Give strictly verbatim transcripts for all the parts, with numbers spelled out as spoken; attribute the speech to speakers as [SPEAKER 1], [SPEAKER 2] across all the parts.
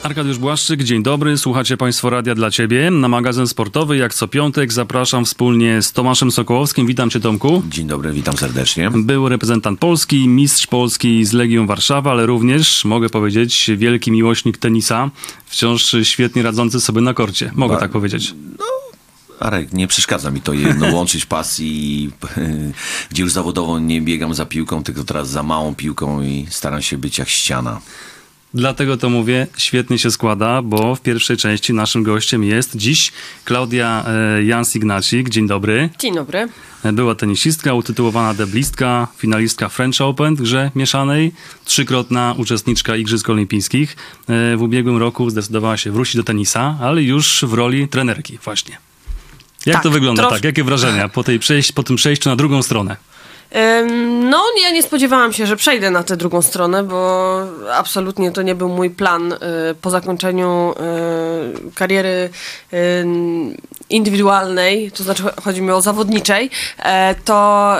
[SPEAKER 1] Arkadiusz Błaszczyk, dzień dobry. Słuchacie Państwo Radia dla Ciebie. Na magazyn sportowy, jak co piątek, zapraszam wspólnie z Tomaszem Sokołowskim. Witam Cię, Tomku.
[SPEAKER 2] Dzień dobry, witam serdecznie.
[SPEAKER 1] Był reprezentant Polski, mistrz Polski z Legią Warszawa, ale również, mogę powiedzieć, wielki miłośnik tenisa. Wciąż świetnie radzący sobie na korcie. Mogę ba- tak powiedzieć.
[SPEAKER 2] No. Arek, nie przeszkadza mi to jedno łączyć pasji, gdzie już zawodowo nie biegam za piłką, tylko teraz za małą piłką i staram się być jak ściana.
[SPEAKER 1] Dlatego to mówię, świetnie się składa, bo w pierwszej części naszym gościem jest dziś Klaudia e, Jans-Ignacik. Dzień dobry.
[SPEAKER 3] Dzień dobry.
[SPEAKER 1] Była tenisistka, utytułowana deblistka, finalistka French Open w grze mieszanej, trzykrotna uczestniczka Igrzysk Olimpijskich. E, w ubiegłym roku zdecydowała się wrócić do tenisa, ale już w roli trenerki właśnie. Jak
[SPEAKER 3] tak,
[SPEAKER 1] to wygląda?
[SPEAKER 3] trosz...
[SPEAKER 1] Tak, jakie wrażenia po, tej przejść, po tym przejściu na drugą stronę?
[SPEAKER 3] No, ja nie spodziewałam się, że przejdę na tę drugą stronę, bo absolutnie to nie był mój plan po zakończeniu kariery indywidualnej, to znaczy chodzi mi o zawodniczej, to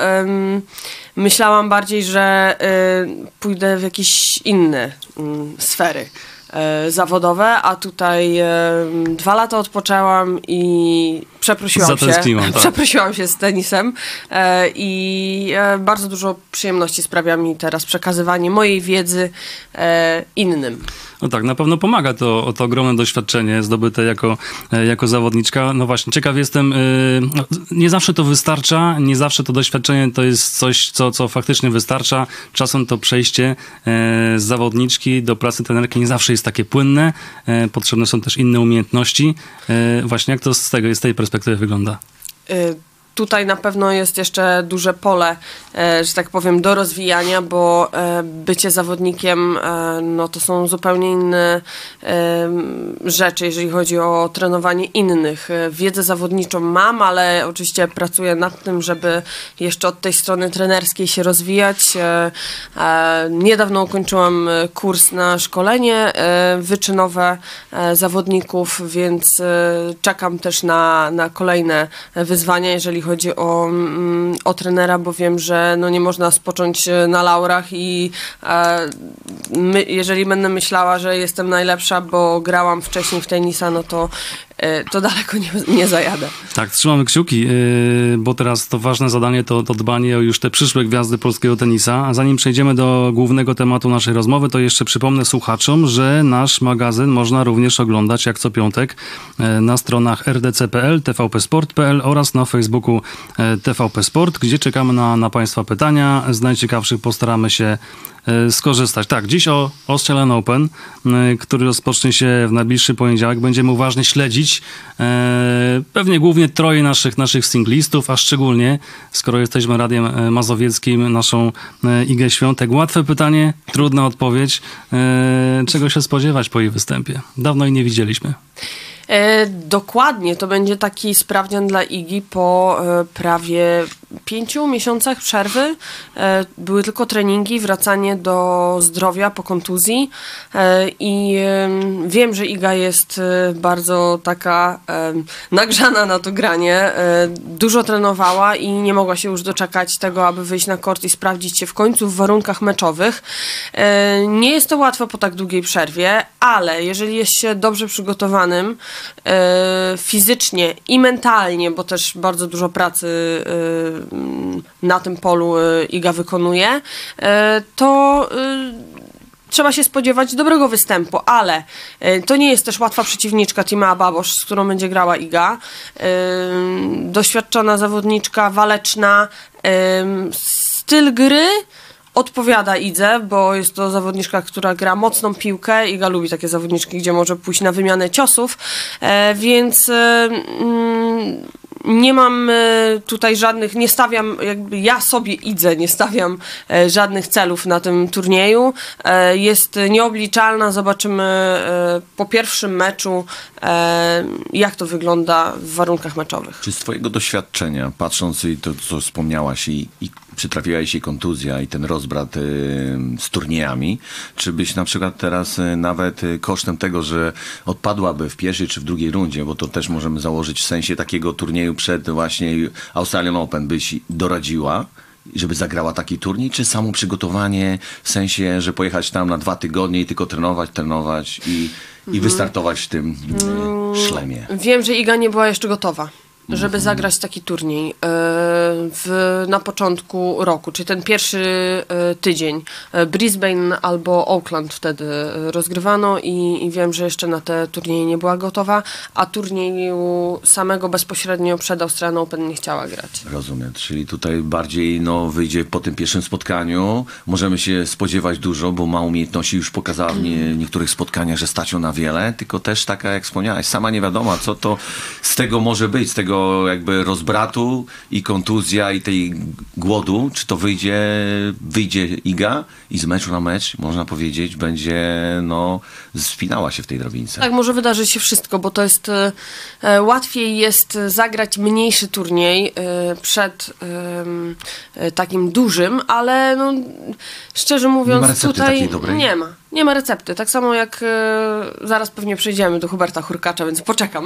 [SPEAKER 3] myślałam bardziej, że pójdę w jakieś inne sfery zawodowe, a tutaj e, dwa lata odpoczęłam i przeprosiłam się, tak. przeprosiłam się z tenisem e, i e, bardzo dużo przyjemności sprawia mi teraz przekazywanie mojej wiedzy e, innym.
[SPEAKER 1] No tak, na pewno pomaga to, to ogromne doświadczenie zdobyte jako, jako zawodniczka. No właśnie, ciekaw jestem, no, nie zawsze to wystarcza, nie zawsze to doświadczenie to jest coś, co, co faktycznie wystarcza. Czasem to przejście z zawodniczki do pracy trenerki nie zawsze jest takie płynne. Potrzebne są też inne umiejętności. Właśnie jak to z tego, z tej perspektywy wygląda?
[SPEAKER 3] Y- Tutaj na pewno jest jeszcze duże pole, e, że tak powiem, do rozwijania, bo e, bycie zawodnikiem e, no to są zupełnie inne e, rzeczy, jeżeli chodzi o trenowanie innych. E, wiedzę zawodniczą mam, ale oczywiście pracuję nad tym, żeby jeszcze od tej strony trenerskiej się rozwijać. E, e, niedawno ukończyłam kurs na szkolenie e, wyczynowe e, zawodników, więc e, czekam też na, na kolejne wyzwania, jeżeli chodzi o, o trenera, bo wiem, że no nie można spocząć na laurach i e, my, jeżeli będę myślała, że jestem najlepsza, bo grałam wcześniej w tenisa, no to e, to daleko nie, nie zajadę.
[SPEAKER 1] Tak, trzymamy kciuki, yy, bo teraz to ważne zadanie to, to dbanie o już te przyszłe gwiazdy polskiego tenisa. A zanim przejdziemy do głównego tematu naszej rozmowy, to jeszcze przypomnę słuchaczom, że nasz magazyn można również oglądać jak co piątek yy, na stronach r d c kropka p l, t v p sport kropka p l oraz na Facebooku yy, T V P Sport, gdzie czekamy na, na Państwa pytania. Z najciekawszych postaramy się skorzystać. Tak, dziś o Australian Open, który rozpocznie się w najbliższy poniedziałek. Będziemy uważnie śledzić pewnie głównie troje naszych, naszych singlistów, a szczególnie, skoro jesteśmy Radiem Mazowieckim, naszą Igę Świątek. Łatwe pytanie, trudna odpowiedź. Czego się spodziewać po jej występie? Dawno jej nie widzieliśmy.
[SPEAKER 3] E, dokładnie, to będzie taki sprawdzian dla Igi po e, prawie pięciu miesiącach przerwy. E, były tylko treningi, wracanie do zdrowia po kontuzji e, i e, wiem, że Iga jest e, bardzo taka e, nagrzana na to granie. E, dużo trenowała i nie mogła się już doczekać tego, aby wyjść na kort i sprawdzić się w końcu w warunkach meczowych. E, nie jest to łatwe po tak długiej przerwie, ale jeżeli jest się dobrze przygotowanym e, fizycznie i mentalnie, bo też bardzo dużo pracy e, na tym polu Iga wykonuje, to trzeba się spodziewać dobrego występu, ale to nie jest też łatwa przeciwniczka Timea Babos, z którą będzie grała Iga. Doświadczona zawodniczka, waleczna, styl gry odpowiada Idze, bo jest to zawodniczka, która gra mocną piłkę. Iga lubi takie zawodniczki, gdzie może pójść na wymianę ciosów, więc nie mam tutaj żadnych, nie stawiam, jakby ja sobie Idze, nie stawiam żadnych celów na tym turnieju. Jest nieobliczalna, zobaczymy po pierwszym meczu, jak to wygląda w warunkach meczowych.
[SPEAKER 2] Czy z twojego doświadczenia, patrząc i to, co wspomniałaś i, i przytrafiła jej się kontuzja i ten rozbrat y, z turniejami, czy byś na przykład teraz y, nawet y, kosztem tego, że odpadłaby w pierwszej czy w drugiej rundzie, bo to też możemy założyć w sensie takiego turnieju przed właśnie Australian Open, byś doradziła, żeby zagrała taki turniej, czy samo przygotowanie w sensie, że pojechać tam na dwa tygodnie i tylko trenować, trenować i i wystartować w tym e, szlemie.
[SPEAKER 3] Wiem, że Iga nie była jeszcze gotowa, żeby zagrać taki turniej e, w, na początku roku, czyli ten pierwszy e, tydzień. E, Brisbane albo Auckland wtedy rozgrywano i, i wiem, że jeszcze na te turnieje nie była gotowa, a turnieju samego bezpośrednio przed Australian Open nie chciała grać.
[SPEAKER 2] Rozumiem, czyli tutaj bardziej no, wyjdzie po tym pierwszym spotkaniu. Możemy się spodziewać dużo, bo ma umiejętności, już pokazała w nie, niektórych spotkaniach, że stać ją na wiele, tylko też taka, jak wspomniałaś, sama nie wiadomo, co to z tego może być, z tego jakby rozbratu i kontuzja i tej głodu, czy to wyjdzie, wyjdzie Iga i z meczu na mecz, można powiedzieć, będzie no, spinała się w tej drabince.
[SPEAKER 3] Tak, może wydarzyć się wszystko, bo to jest e, łatwiej jest zagrać mniejszy turniej e, przed e, takim dużym, ale no, szczerze mówiąc
[SPEAKER 2] nie ma recepty
[SPEAKER 3] tutaj
[SPEAKER 2] takiej dobrej?
[SPEAKER 3] nie ma. Nie ma recepty. Tak samo jak e, zaraz pewnie przejdziemy do Huberta Hurkacza, więc poczekam.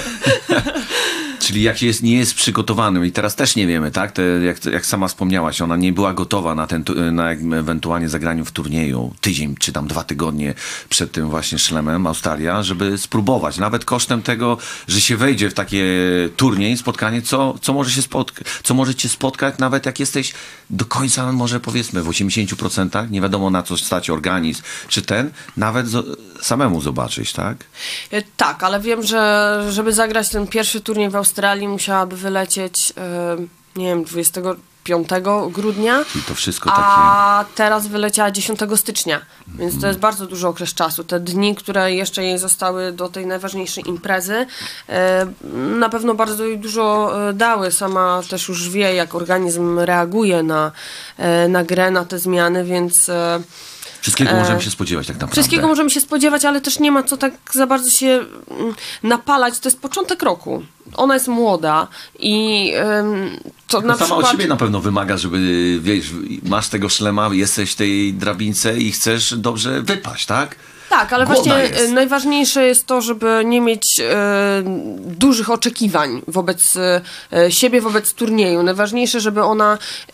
[SPEAKER 2] Czyli jak jest, nie jest przygotowanym i teraz też nie wiemy, tak? Te, jak, jak sama wspomniałaś, ona nie była gotowa na, ten, na ewentualnie zagraniu w turnieju tydzień czy tam dwa tygodnie przed tym właśnie szlemem Australia, żeby spróbować. Nawet kosztem tego, że się wejdzie w takie turniej, spotkanie, co, co, może się spotka- co może cię spotkać, nawet jak jesteś do końca, może powiedzmy w osiemdziesięciu procentach, nie wiadomo na co stać organizm, czy ten, nawet z, samemu zobaczyć, tak?
[SPEAKER 3] E, Tak, ale wiem, że żeby zagrać ten pierwszy turniej w Australii musiałaby wylecieć, e, nie wiem, dwudziestego piątego grudnia,
[SPEAKER 2] I to wszystko takie...
[SPEAKER 3] a teraz wyleciała dziesiątego stycznia, więc to jest bardzo duży okres czasu. Te dni, które jeszcze jej zostały do tej najważniejszej imprezy, e, na pewno bardzo jej dużo e, dały. Sama też już wie, jak organizm reaguje na, e, na grę, na te zmiany, więc... E,
[SPEAKER 2] Wszystkiego możemy się spodziewać tak naprawdę.
[SPEAKER 3] Wszystkiego możemy się spodziewać, ale też nie ma co tak za bardzo się mm, napalać. To jest początek roku. Ona jest młoda i ym, to
[SPEAKER 2] No
[SPEAKER 3] na
[SPEAKER 2] sama
[SPEAKER 3] przykład...
[SPEAKER 2] od siebie na pewno wymaga, żeby, wiesz, masz tego szlema, jesteś w tej drabince i chcesz dobrze wypaść, tak?
[SPEAKER 3] Tak, ale
[SPEAKER 2] Głodna
[SPEAKER 3] właśnie
[SPEAKER 2] jest.
[SPEAKER 3] y, najważniejsze jest to, żeby nie mieć y, dużych oczekiwań wobec y, siebie, wobec turnieju. Najważniejsze, żeby ona y,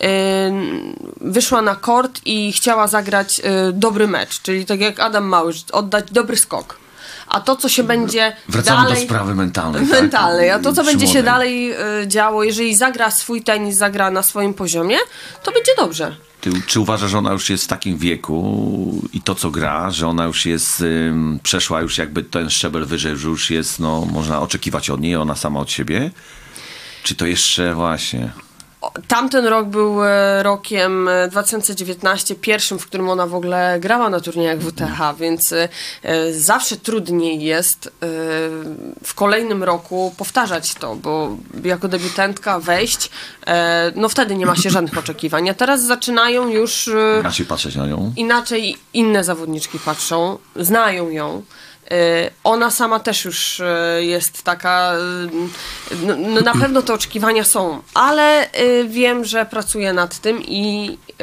[SPEAKER 3] wyszła na kort i chciała zagrać y, dobry mecz, czyli tak jak Adam Małysz, oddać dobry skok. A to, co się będzie
[SPEAKER 2] Wracamy
[SPEAKER 3] dalej...
[SPEAKER 2] do sprawy mentalnej.
[SPEAKER 3] mentalnej,
[SPEAKER 2] tak?
[SPEAKER 3] a to, co
[SPEAKER 2] Przy
[SPEAKER 3] będzie się
[SPEAKER 2] młodej.
[SPEAKER 3] dalej y, działo, jeżeli zagra swój tenis, zagra na swoim poziomie, to będzie dobrze.
[SPEAKER 2] Ty, czy uważasz, że ona już jest w takim wieku i to, co gra, że ona już jest, ym, przeszła już jakby ten szczebel wyżej, że już jest, no, można oczekiwać od niej, ona sama od siebie? Czy to jeszcze właśnie...
[SPEAKER 3] O, Tamten rok był e, rokiem e, dwa tysiące dziewiętnastym, pierwszym, w którym ona w ogóle grała na turniejach W T H, więc e, zawsze trudniej jest e, w kolejnym roku powtarzać to, bo jako debiutantka wejść, e, no wtedy nie ma się żadnych oczekiwań. A teraz zaczynają już e,
[SPEAKER 2] Inaczej patrzeć na nią?
[SPEAKER 3] inaczej inne zawodniczki patrzą, znają ją. Y, Ona sama też już y, jest taka, y, no, no na pewno te oczekiwania są, ale y, wiem, że pracuje nad tym i y,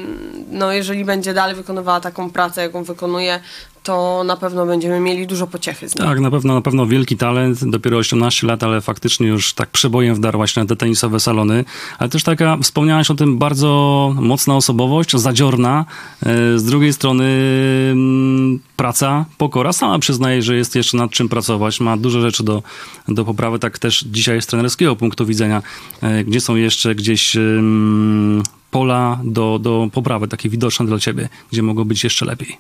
[SPEAKER 3] no jeżeli będzie dalej wykonywała taką pracę, jaką wykonuje, to na pewno będziemy mieli dużo pociechy z niej.
[SPEAKER 1] Tak, na pewno, na pewno wielki talent, dopiero osiemnaście lat, ale faktycznie już tak przebojem wdarła się na te tenisowe salony, ale też taka, wspomniałaś o tym, bardzo mocna osobowość, zadziorna, e, z drugiej strony mm, praca, pokora, sama przyznaje, że jest jeszcze nad czym pracować, ma dużo rzeczy do, do poprawy, tak też dzisiaj z trenerskiego punktu widzenia, e, gdzie są jeszcze gdzieś mm, pola do, do poprawy, takie widoczne dla ciebie, gdzie mogło być jeszcze lepiej.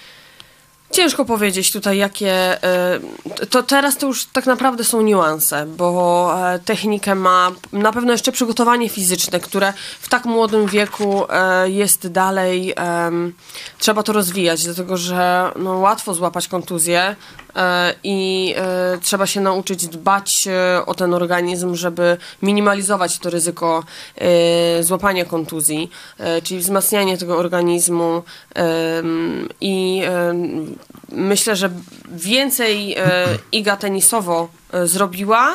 [SPEAKER 3] Ciężko powiedzieć tutaj, jakie... y, To teraz to już tak naprawdę są niuanse, bo e, technikę ma na pewno jeszcze przygotowanie fizyczne, które w tak młodym wieku e, jest dalej... em, trzeba to rozwijać, dlatego że no, łatwo złapać kontuzję e, i e, trzeba się nauczyć dbać e, o ten organizm, żeby minimalizować to ryzyko e, złapania kontuzji, e, czyli wzmacnianie tego organizmu em, i em, myślę, że więcej e, Iga tenisowo e, zrobiła,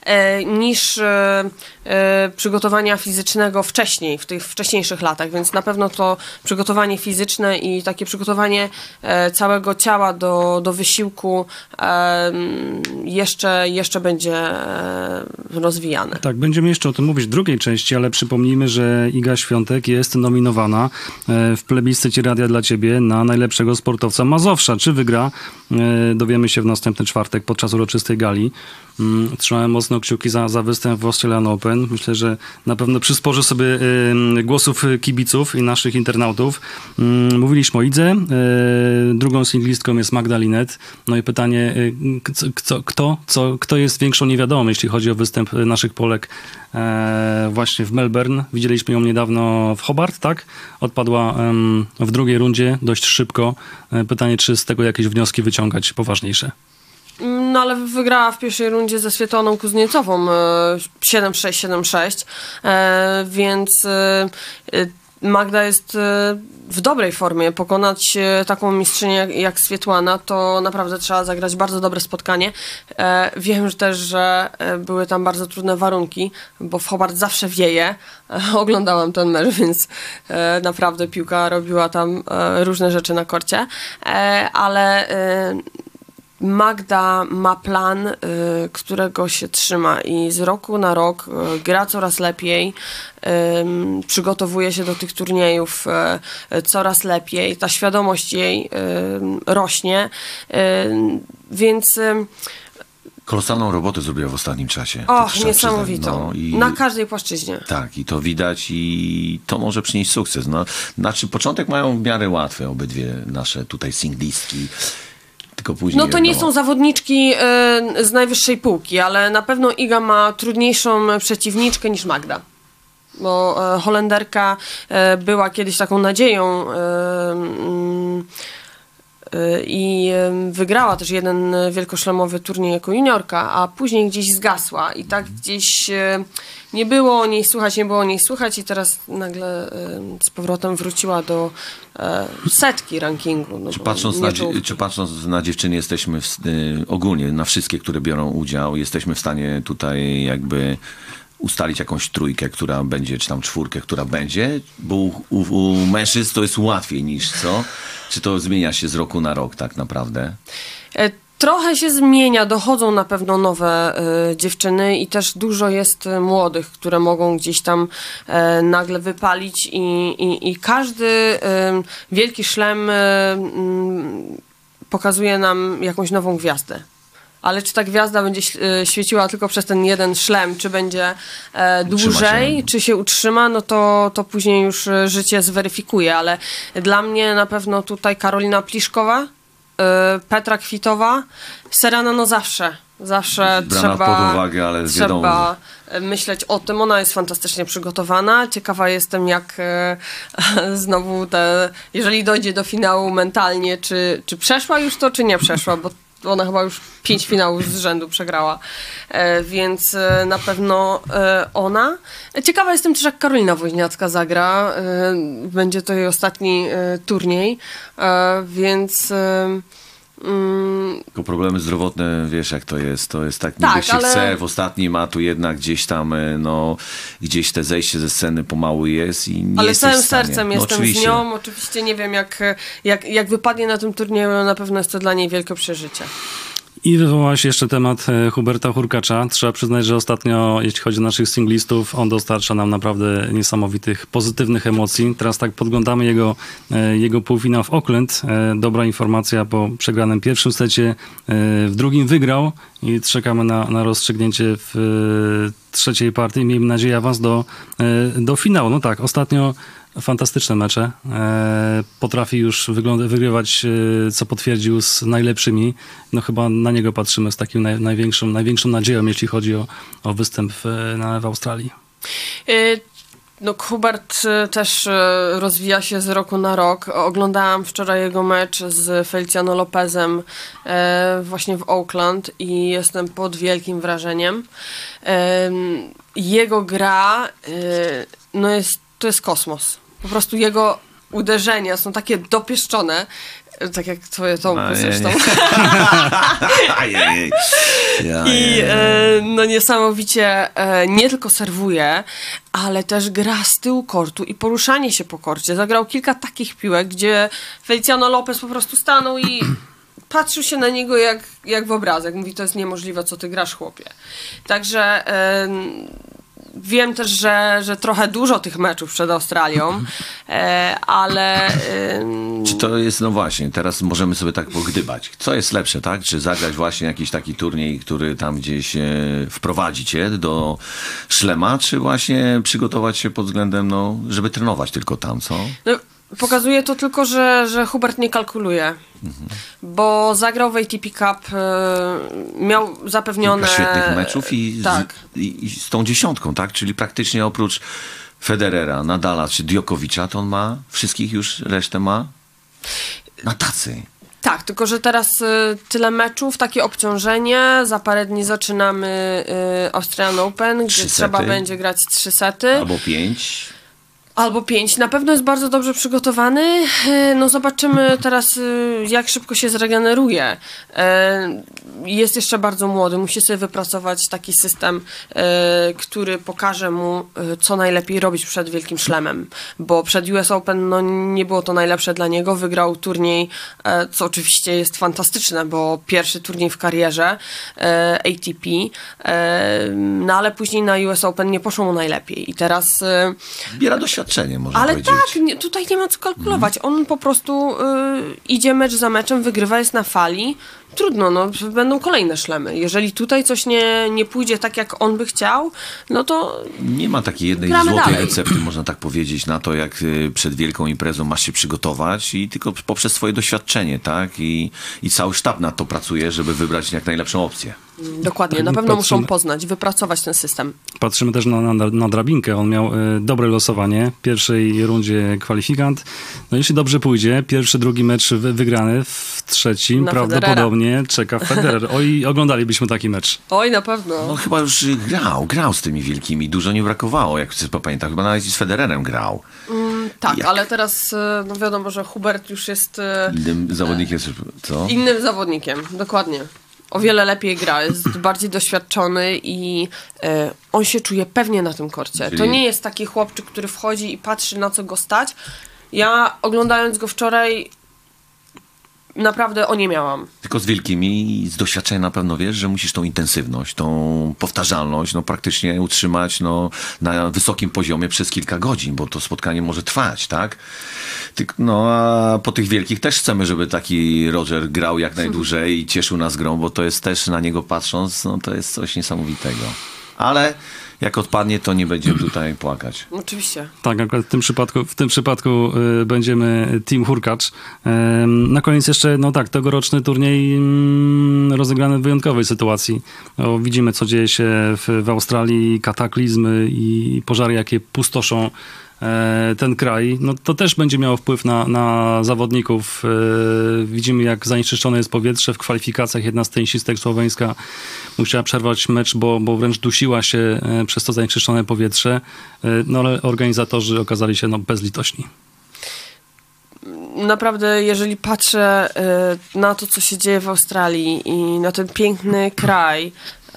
[SPEAKER 3] e, niż e, e, przygotowania fizycznego wcześniej, w tych wcześniejszych latach, więc na pewno to przygotowanie fizyczne i takie przygotowanie e, całego ciała do, do wysiłku e, jeszcze, jeszcze będzie e, rozwijane.
[SPEAKER 1] Tak, będziemy jeszcze o tym mówić w drugiej części, ale przypomnijmy, że Iga Świątek jest nominowana e, w plebiscycie Radia dla Ciebie na najlepszego sportowca Mazowsza. Czy wygra? E, dowiemy się w następny czwartek podczas uroczystej gali. Mm, Trzymałem mocno kciuki za, za występ w Australian Open. Myślę, że na pewno przysporzy sobie e, głosów kibiców i naszych internautów. Mm, Mówiliśmy o Idze. E, drugą singlistką jest Magda Linette. No i pytanie, e, co, kto, kto, co, kto jest większą niewiadomą, jeśli chodzi o występ naszych Polek e, właśnie w Melbourne. Widzieliśmy ją niedawno w Hobart, tak? Odpadła em, w drugiej rundzie dość szybko. E, pytanie, czy z tego jakieś wnioski wyciągać poważniejsze?
[SPEAKER 3] No ale wygrała w pierwszej rundzie ze Swietłaną Kuzniecową e, siedem sześć, siedem sześć, e, więc e, Magda jest e, w dobrej formie. Pokonać e, taką mistrzynię jak, jak Swietłana, to naprawdę trzeba zagrać bardzo dobre spotkanie. E, wiem że też, że e, były tam bardzo trudne warunki, bo w Hobart zawsze wieje. E, oglądałam ten mecz, więc e, naprawdę piłka robiła tam e, różne rzeczy na korcie, e, ale e, Magda ma plan, y, którego się trzyma i z roku na rok y, gra coraz lepiej, y, przygotowuje się do tych turniejów y, y, coraz lepiej, ta świadomość jej y, rośnie, y, więc... Y,
[SPEAKER 2] Kolosalną robotę zrobiła w ostatnim czasie.
[SPEAKER 3] Och,
[SPEAKER 2] trzeba
[SPEAKER 3] niesamowitą.
[SPEAKER 2] przyznać. No, i,
[SPEAKER 3] na każdej płaszczyźnie.
[SPEAKER 2] Tak, i to widać i to może przynieść sukces. No, znaczy, początek mają w miarę łatwy obydwie nasze tutaj singlistki. Tylko później
[SPEAKER 3] no to nie
[SPEAKER 2] wiadomo.
[SPEAKER 3] są zawodniczki y, z najwyższej półki, ale na pewno Iga ma trudniejszą przeciwniczkę niż Magda. Bo y, Holenderka y, była kiedyś taką nadzieją y, y, i y, wygrała też jeden wielkoszlemowy turniej jako juniorka, a później gdzieś zgasła i tak gdzieś y, nie było o niej słuchać, nie było o niej słuchać i teraz nagle y, z powrotem wróciła do y, setki rankingu. No
[SPEAKER 2] Czy
[SPEAKER 3] bo
[SPEAKER 2] patrząc,
[SPEAKER 3] nie
[SPEAKER 2] na,
[SPEAKER 3] czołówki.
[SPEAKER 2] czy patrząc na dziewczyny, jesteśmy w, y, ogólnie na wszystkie, które biorą udział, jesteśmy w stanie tutaj jakby ustalić jakąś trójkę, która będzie, czy tam czwórkę, która będzie, bo u, u, u mężczyzn to jest łatwiej niż co? Czy to zmienia się z roku na rok tak naprawdę?
[SPEAKER 3] E, Trochę się zmienia, dochodzą na pewno nowe y, dziewczyny i też dużo jest y, młodych, które mogą gdzieś tam y, nagle wypalić i, i, i każdy y, wielki szlem y, y, pokazuje nam jakąś nową gwiazdę. Ale czy ta gwiazda będzie y, świeciła tylko przez ten jeden szlem, czy będzie e, dłużej, się. czy się utrzyma, no to, to później już y, życie zweryfikuje, ale dla mnie na pewno tutaj Karolina Pliszkowa, Petra Kwitowa, Serena no zawsze, zawsze
[SPEAKER 2] Brana
[SPEAKER 3] trzeba,
[SPEAKER 2] pod uwagę, ale
[SPEAKER 3] trzeba
[SPEAKER 2] wiadomo.
[SPEAKER 3] myśleć o tym. Ona jest fantastycznie przygotowana. Ciekawa jestem, jak e, znowu te, jeżeli dojdzie do finału mentalnie, czy, czy przeszła już to, czy nie przeszła, bo ona chyba już pięć finałów z rzędu przegrała, e, więc e, na pewno e, ona. Ciekawa jestem też, jak Karolina Woźniacka zagra. E, będzie to jej ostatni e, turniej, e, więc... E, mm,
[SPEAKER 2] Tylko problemy zdrowotne, wiesz jak to jest, to jest tak, niby
[SPEAKER 3] Tak,
[SPEAKER 2] się
[SPEAKER 3] ale-
[SPEAKER 2] chce, w ostatnim, a tu jednak gdzieś tam, e, no, gdzieś te zejście ze sceny pomału jest i nie
[SPEAKER 3] ale
[SPEAKER 2] jesteś
[SPEAKER 3] całym
[SPEAKER 2] w stanie.
[SPEAKER 3] sercem
[SPEAKER 2] No,
[SPEAKER 3] jestem
[SPEAKER 2] oczywiście.
[SPEAKER 3] z nią. Oczywiście nie wiem, jak, jak, jak wypadnie na tym turnieju, na pewno jest to dla niej wielkie przeżycie.
[SPEAKER 1] I wywołałaś jeszcze temat e, Huberta Hurkacza. Trzeba przyznać, że ostatnio, jeśli chodzi o naszych singlistów, on dostarcza nam naprawdę niesamowitych, pozytywnych emocji. Teraz tak podglądamy jego, e, jego półfinał w Auckland. E, dobra informacja po przegranym pierwszym secie. E, w drugim wygrał i czekamy na, na rozstrzygnięcie w e, trzeciej partii. Miejmy nadzieję awans do, e, do finału. No tak, ostatnio fantastyczne mecze. E, potrafi już wygląda, wygrywać, e, co potwierdził z najlepszymi. No chyba na niego patrzymy z takim naj, największą, największą nadzieją, jeśli chodzi o, o występ w, na, w Australii.
[SPEAKER 3] Y, No, Hubert y, też y, rozwija się z roku na rok. Oglądałam wczoraj jego mecz z Feliciano Lopezem y, właśnie w Auckland i jestem pod wielkim wrażeniem. Y, jego gra y, no jest, to jest kosmos. Po prostu jego uderzenia są takie dopieszczone, Tak jak twoje Tomku
[SPEAKER 2] A,
[SPEAKER 3] zresztą.
[SPEAKER 2] Ajajaj. Ja,
[SPEAKER 3] I
[SPEAKER 2] ja, ja.
[SPEAKER 3] e, no niesamowicie e, nie tylko serwuje, ale też gra z tyłu kortu i poruszanie się po korcie. Zagrał kilka takich piłek, gdzie Feliciano Lopez po prostu stanął i patrzył się na niego jak, jak w obrazek. Mówi, to jest niemożliwe, co ty grasz, chłopie. Także e, wiem też, że, że trochę dużo tych meczów przed Australią, e, ale... E,
[SPEAKER 2] Czy to jest, no właśnie, teraz możemy sobie tak pogdybać. Co jest lepsze, tak? Czy zagrać właśnie jakiś taki turniej, który tam gdzieś e, wprowadzi cię do szlema, czy właśnie przygotować się pod względem, no, żeby trenować tylko tam, co?
[SPEAKER 3] No, pokazuje to tylko, że, że Hubert nie kalkuluje, mhm. bo zagrał w A T P Cup, y, miał zapewnione...
[SPEAKER 2] Kilka świetnych meczów i,
[SPEAKER 3] tak.
[SPEAKER 2] z, i, i z tą dziesiątką, tak? Czyli praktycznie oprócz Federera, Nadala czy Djokovic'a, to on ma wszystkich już, resztę ma na tacy.
[SPEAKER 3] Tak, tylko że teraz y, tyle meczów, takie obciążenie, za parę dni zaczynamy y, Australian Open, gdzie
[SPEAKER 2] Trzy
[SPEAKER 3] trzeba
[SPEAKER 2] sety.
[SPEAKER 3] będzie grać trzy sety.
[SPEAKER 2] Albo pięć.
[SPEAKER 3] Albo pięć. Na pewno jest bardzo dobrze przygotowany. No zobaczymy teraz, jak szybko się zregeneruje. Jest jeszcze bardzo młody. Musi sobie wypracować taki system, który pokaże mu, co najlepiej robić przed Wielkim Szlemem. Bo przed U S Open no, nie było to najlepsze dla niego. Wygrał turniej, co oczywiście jest fantastyczne, bo pierwszy turniej w karierze A T P. No ale później na U S Open nie poszło mu najlepiej. I teraz...
[SPEAKER 2] Zbiera doświadczenie. Można
[SPEAKER 3] Ale
[SPEAKER 2] powiedzieć.
[SPEAKER 3] tak, nie, tutaj nie ma co kalkulować. On po prostu y, idzie mecz za meczem, wygrywa, jest na fali. Trudno, no, będą kolejne szlemy. Jeżeli tutaj coś nie, nie pójdzie tak, jak on by chciał, no to
[SPEAKER 2] nie ma takiej jednej
[SPEAKER 3] gramy
[SPEAKER 2] złotej
[SPEAKER 3] dalej.
[SPEAKER 2] recepty, można tak powiedzieć, na to, jak y, przed wielką imprezą masz się przygotować i tylko poprzez swoje doświadczenie, tak? I, i cały sztab na to pracuje, żeby wybrać jak najlepszą opcję.
[SPEAKER 3] Dokładnie, na pewno
[SPEAKER 1] Patrzymy.
[SPEAKER 3] muszą poznać, wypracować ten system.
[SPEAKER 1] Patrzymy też na, na, na drabinkę. On miał y, dobre losowanie. W pierwszej rundzie kwalifikant. No jeśli dobrze pójdzie, pierwszy, drugi mecz wy, wygrany, w trzecim
[SPEAKER 3] Na
[SPEAKER 1] prawdopodobnie czeka Federer. Oj, oglądalibyśmy taki mecz.
[SPEAKER 3] Oj, na pewno.
[SPEAKER 2] No chyba już grał, grał z tymi wielkimi, dużo nie brakowało, jak chcę pamiętam, chyba nawet z Federerem grał.
[SPEAKER 3] Mm, tak,
[SPEAKER 2] Jak?
[SPEAKER 3] ale teraz y, no wiadomo, że Hubert już jest y,
[SPEAKER 2] Innym zawodnikiem, co?
[SPEAKER 3] innym zawodnikiem, dokładnie. O wiele lepiej gra, jest bardziej doświadczony i y, on się czuje pewnie na tym korcie.
[SPEAKER 2] Czyli-
[SPEAKER 3] To nie jest taki chłopczyk, który wchodzi i patrzy, na co go stać. Ja oglądając go wczoraj naprawdę oniemiałam.
[SPEAKER 2] Tylko z wielkimi, z doświadczenia na pewno wiesz, że musisz tą intensywność, tą powtarzalność, no praktycznie utrzymać no, na wysokim poziomie przez kilka godzin, bo to spotkanie może trwać, tak? Tyk- No a po tych wielkich też chcemy, żeby taki Roger grał jak najdłużej i cieszył nas grą, bo to jest też na niego patrząc, no to jest coś niesamowitego. Ale jak odpadnie, to nie będziemy tutaj płakać.
[SPEAKER 3] Oczywiście.
[SPEAKER 1] Tak, akurat w tym przypadku, w tym przypadku y, będziemy Team Hurkacz. Y, na koniec jeszcze, no tak, tegoroczny turniej y, rozegrany w wyjątkowej sytuacji. No, widzimy, co dzieje się w, w Australii, kataklizmy i pożary, jakie pustoszą e, ten kraj. No, to też będzie miało wpływ na, na zawodników. E, widzimy, jak zanieczyszczone jest powietrze. W kwalifikacjach jedna z tenisistek słoweńska musiała przerwać mecz, bo, bo wręcz dusiła się e, przez to zanieczyszczone powietrze. E, no ale organizatorzy okazali się no, bezlitośni.
[SPEAKER 3] Naprawdę, jeżeli patrzę y, na to, co się dzieje w Australii i na ten piękny kraj,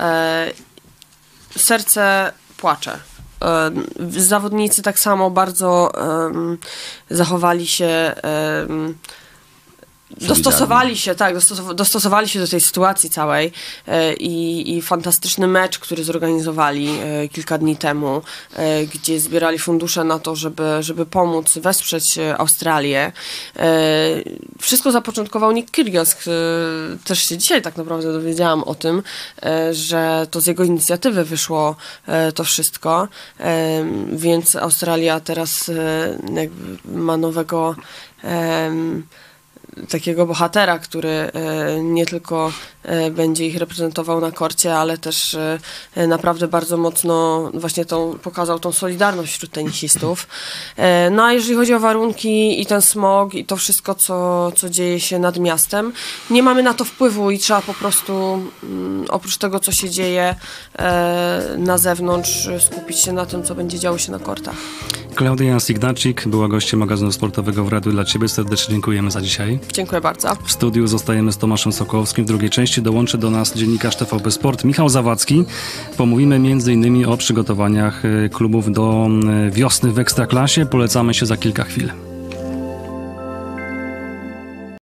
[SPEAKER 3] y, serce płacze. Y, zawodnicy tak samo bardzo y, zachowali się, y, dostosowali się, tak, dostosow- dostosowali się do tej sytuacji całej e, i, i fantastyczny mecz, który zorganizowali e, kilka dni temu, e, gdzie zbierali fundusze na to, żeby, żeby pomóc, wesprzeć e, Australię. E, wszystko zapoczątkował Nick Kyrgios. E, też się dzisiaj tak naprawdę dowiedziałam o tym, e, że to z jego inicjatywy wyszło e, to wszystko, e, więc Australia teraz e, jakby ma nowego e, takiego bohatera, który e, nie tylko e, będzie ich reprezentował na korcie, ale też e, naprawdę bardzo mocno właśnie tą, pokazał tą solidarność wśród tenisistów. E, no a jeżeli chodzi o warunki i ten smog i to wszystko, co, co dzieje się nad miastem, nie mamy na to wpływu i trzeba po prostu mm, oprócz tego, co się dzieje e, na zewnątrz, skupić się na tym, co będzie działo się na kortach.
[SPEAKER 1] Klaudia Sygnacik była gościem magazynu sportowego w Radiu dla Ciebie. Serdecznie dziękujemy za dzisiaj.
[SPEAKER 3] Dziękuję bardzo.
[SPEAKER 1] W studiu zostajemy z Tomaszem Sokołowskim. W drugiej części dołączy do nas dziennikarz T V P Sport Michał Zawadzki. Pomówimy między innymi o przygotowaniach klubów do wiosny w Ekstraklasie. Polecamy się za kilka chwil.